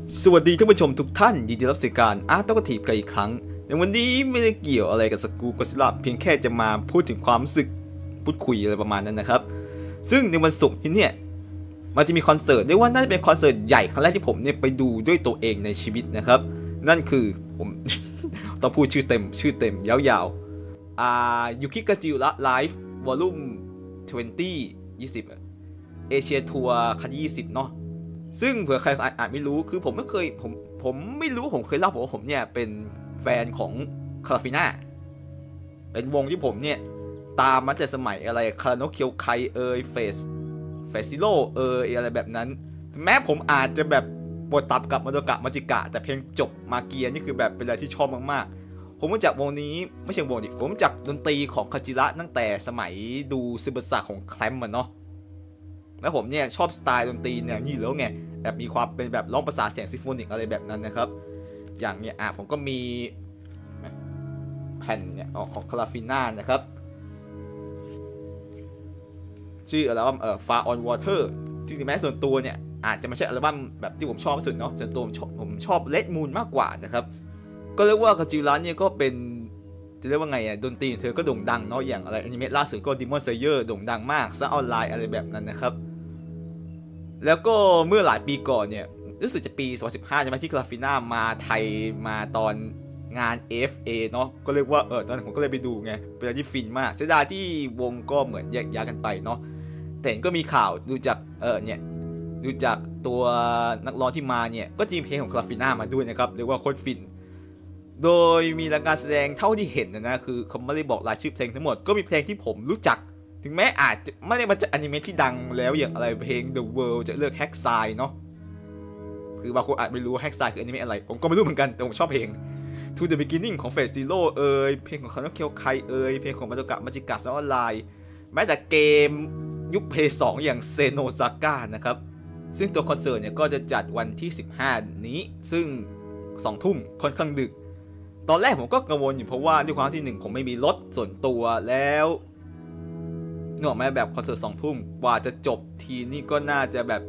สวัสดีท่านผู้ชมทุกท่านยินดีรับสู่การอาร์ตกทีฟกันอีกครั้งในวันนี้ไม่ได้เกี่ยวอะไรกับสกู๊ปก็ซิล่าเพียงแค่จะมาพูดถึงความรู้สึกพูดคุยอะไรประมาณนั้นนะครับซึ่งในวันศุกร์ที่เนี่ยมันจะมีคอนเสิร์ตเรียกว่าน่าจะเป็นคอนเสิร์ตใหญ่ครั้งแรกที่ผมเนี่ยไปดูด้วยตัวเองในชีวิตนะครับนั่นคือผม ต้องพูดชื่อเต็มยาวๆยูคิกาจิระไลฟ์วอลลุ่ม20เอเชียทัวร์ครั้งที่20เนาะซึ่งเผื่อใครอาจไม่รู้คือผมไม่เคยผมไม่รู้ผมเคยเล่าบอกว่าผมเนี่ยเป็นแฟนของคาราฟิน่าเป็นวงที่ผมเนี่ยตามมาแต่สมัยอะไรคาราโนเคียวไคเฟสซิโลอะไรแบบนั้นแม้ผมอาจจะแบบปวดตับกับมาโดกะมาจิกะแต่เพลงจบมาเกียนี่คือแบบเป็นอะไรที่ชอบมากๆผมรู้จักวงนี้ไม่ใช่วงดิผมรู้จักดนตรีของคาจิระตั้งแต่สมัยดูซึบะสะของแคลมมันเนาะแล้วผมเนี่ยชอบสไตล์ดนตรีเนี่ยนี่แล้วไงแบบมีความเป็นแบบร้องประสานเสียงซิมโฟนิกอะไรแบบนั้นนะครับอย่างเนี่ยผมก็มีแผ่นเนี่ยของคาราฟิน่านะครับชื่ออัลบั้มFar on Water จริงๆแม้ส่วนตัวเนี่ยอาจจะไม่ใช่อัลบั้มแบบที่ผมชอบที่สุดเนาะส่วนตัวผมชอบ Red Moon มากกว่านะครับก็เรียกว่าคาจิระเนี่ยก็เป็นจะเรียกว่าไงดนตรีเธอก็โด่งดังเนาะอย่างอะไรอนิเมะล่าสุดก็ Demon Slayer โด่งดังมากซะออนไลน์อะไรแบบนั้นนะครับแล้วก็เมื่อหลายปีก่อนเนี่ยรู้สึกจะปี2015ใช่ไหมที่คาราฟิน่ามาไทยมาตอนงาน AFA เนาะก็เรียกว่าตอนนั้นผมก็เลยไปดูไงเป็นอะไรที่ฟินมากเสียดายที่วงก็เหมือนแยกย้ายกันไปเนาะแต่ก็มีข่าวดูจากเนี่ยดูจากตัวนักร้องที่มาเนี่ยก็จริงเพลงของคาราฟิน่ามาด้วยนะครับเรียกว่าโคตรฟินโดยมีรายการแสดงเท่าที่เห็นนะคือเขาไม่ได้บอกรายชื่อเพลงทั้งหมดก็มีเพลงที่ผมรู้จักถึงแม้อาจจะไม่ได้มาจากอนิเมะที่ดังแล้วอย่างอะไรเพลง The World จะเลือก Hackside เนาะคือบางคนอาจไม่รู้ Hackside คืออนิเมะอะไรผมก็ไม่รู้เหมือนกันแต่ผมชอบเพลง To the Beginning ของ Phase Zero เพลงของคาโนเคียวไคเพลงของมาโดกะมาจิกะซะออนไลน์แม้แต่เกมยุค PS2 อย่างเซโนซาก้านะครับซึ่งตัวคอนเสิร์ตเนี่ยก็จะจัดวันที่15นี้ซึ่ง2 ทุ่มค่อนข้างดึกตอนแรกผมก็กังวลอยู่เพราะว่าด้วยความที่1ผมไม่มีรถส่วนตัวแล้วเนื่องจากแบบคอนเสิร์ต2 ทุ่มกว่าจะจบทีนี่ก็น่าจะแบบ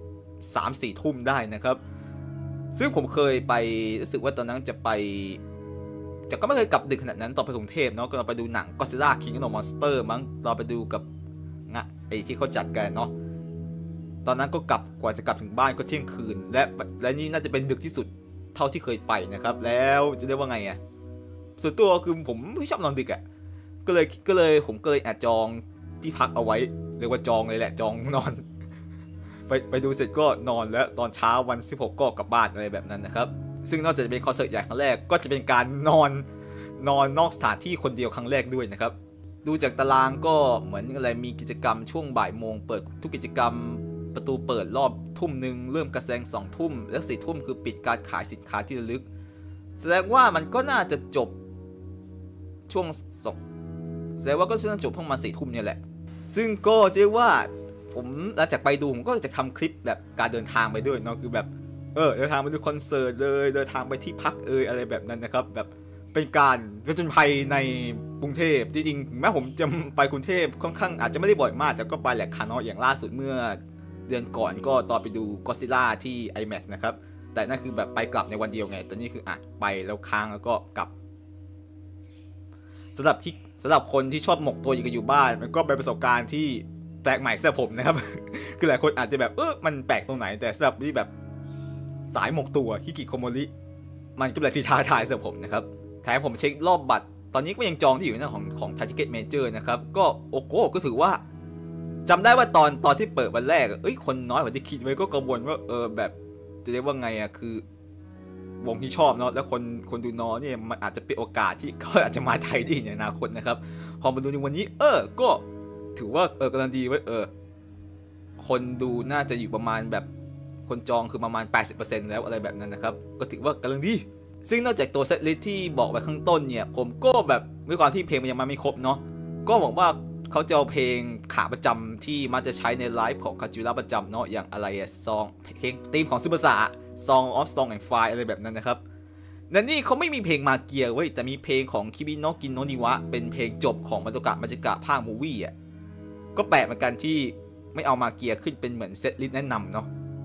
3-4 ทุ่มได้นะครับซึ่งผมเคยไปรู้สึกว่าตอนนั้นจะไปแต่ก็ไม่เคยกลับดึกขนาดนั้นตอนไปกรุงเทพเนาะก็เราไปดูหนัง Godzilla King of Monster มั้งเราไปดูกับไอ้ที่เขาจัดกันเนาะตอนนั้นก็กว่าจะกลับถึงบ้านก็เที่ยงคืนและนี่น่าจะเป็นดึกที่สุดเท่าที่เคยไปนะครับแล้วจะเรียกว่าไงส่วนตัวคือผมไม่ชอบนอนดึกก็เลยผมก็เลยจองที่พักเอาไว้เรียกว่าจองเลยแหละจองนอนไปดูเสร็จก็นอนแล้วตอนเช้าวัน16ก็กลับบ้านอะไรแบบนั้นนะครับซึ่งนอกจากจะเป็นคอนเสิร์ตใหญ่ครั้งแรกก็จะเป็นการนอนนอกสถานที่คนเดียวครั้งแรกด้วยนะครับดูจากตารางก็เหมือนอะไรมีกิจกรรมช่วงบ่ายโมงเปิดทุกกิจกรรมประตูเปิดรอบทุ่มนึงเริ่มการแสดง2 ทุ่มแล้ว4 ทุ่มคือปิดการขายสินค้าที่ระลึกแสดงว่ามันก็น่าจะจบช่วงแสดงว่าก็น่าจะจบประมาณ4 ทุ่มเนี่ยแหละซึ่งก็เรียกว่าผมหลังจากไปดูผมก็จะทำคลิปแบบการเดินทางไปด้วยเนาะคือแบบเดินทางไปดูคอนเสิร์ตเลยเดินทางไปที่พักอะไรแบบนั้นนะครับแบบเป็นการผจญภัยในกรุงเทพจริงๆแม้ผมจะไปกรุงเทพค่อนข้างอาจจะไม่ได้บ่อยมากแต่ก็ไปแหละคาเนาะอย่างล่าสุดเมื่อเดือนก่อนก็ตอนไปดู Godzilla ที่ IMAX นะครับแต่นั่นคือแบบไปกลับในวันเดียวไงแต่นี่คือไปแล้วค้างแล้วก็กลับสำหรับคนที่ชอบหมกตัวอยู่บ้านมันก็เป็นประสบการณ์ที่แปลกใหม่สำหรับผมนะครับ คือหลายคนอาจจะแบบมันแปลกตรงไหนแต่สำหรับที่แบบสายหมกตัวฮิกิโคโมริมันก็เป็นอะไรที่ท้าทายสำหรับผมนะครับแถมผมเช็ครอบบัตรตอนนี้ก็ยังจองที่อยู่ในของ Thai Ticket Major นะครับก็โอ้โหก็ถือว่าจำได้ว่าตอนที่เปิดวันแรกคนน้อยกว่าที่คิดไว้ก็กังวลว่าแบบจะเรียกว่าไงคือวงที่ชอบเนาะแล้วคนดูน้อยเนี่ยมันอาจจะเป็นโอกาสที่เขาอาจจะมาไทยได้ในอนาคตนะครับพอมาดูในวันนี้ก็ถือว่ากำลังดีไว้คนดูน่าจะอยู่ประมาณแบบคนจองคือประมาณ 80% แล้วอะไรแบบนั้นนะครับก็ถือว่ากำลังดีซึ่งนอกจากตัวเซตลิสต์ที่บอกไว้ข้างต้นเนี่ยผมก็แบบด้วยความที่เพลงมันยังมาไม่ครบเนาะก็หวังว่าเขาจะเอาเพลงขาประจำที่มันจะใช้ในไลฟ์ของคาจิระประจำเนาะอย่างอะไรซองเพลงธีมของซึบะสะ Song of Song and Fire อะไรแบบนั้นนะครับและนี่เขาไม่มีเพลงมาเกียร์เว้ยแต่มีเพลงของคิบิโนะกินโนะนิวะเป็นเพลงจบของมาโดกะมาจิกะภาคมูวี่ก็แปลกเหมือนกันที่ไม่เอามาเกียร์ขึ้นเป็นเหมือนเซตลิสต์แนะนำเนาะ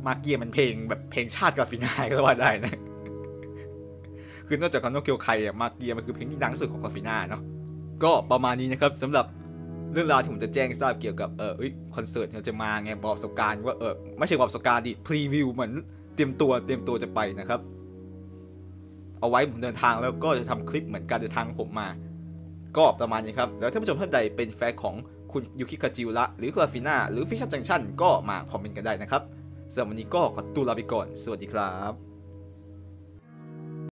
มาเกียมันแบบเพลงชาติกาฟินาก็ว่าได้นะ คือนอกจากคอนโนเกียวไคอะมาเกียมันคือเพลงที่ดังที่สุดของกาฟินาเนาะก็ประมาณนี้นะครับสำหรับเรื่องราวที่ผมจะแจ้งทราบเกี่ยวกับคอนเสิร์ตที่เราจะมาไงบอกประสบการณ์ว่าไม่ใช่บอกประสบการณ์ดิพรีวิวเหมือนเตรียมตัวจะไปนะครับเอาไว้ผมเดินทางแล้วก็จะทำคลิปเหมือนการเดินทางของผมมาก็ประมาณนี้ครับแล้วถ้าผู้ชมท่านใดเป็นแฟนของคุณยูคิคาจิวระหรือกาฟินาหรือฟิชชั่นจังชั่นก็มาคอมเมนต์กันได้นะครับสำหรับวันนี้ก็ขอตัวลาไปก่อนสวัสดีครับ